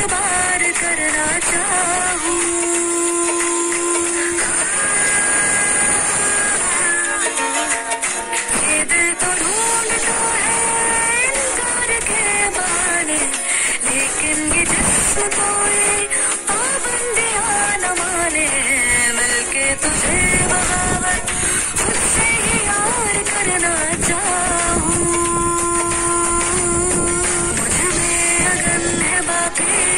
एतबार करना चाहूं। ये दिल तो ढूंढता है इनकार के बहाने, लेकिन ये जिस्म कोई पाबंदियां न माने। मिलके तुझे बगावत खुद से ही यार करना चाहूं। मुझ में अगन है बाकी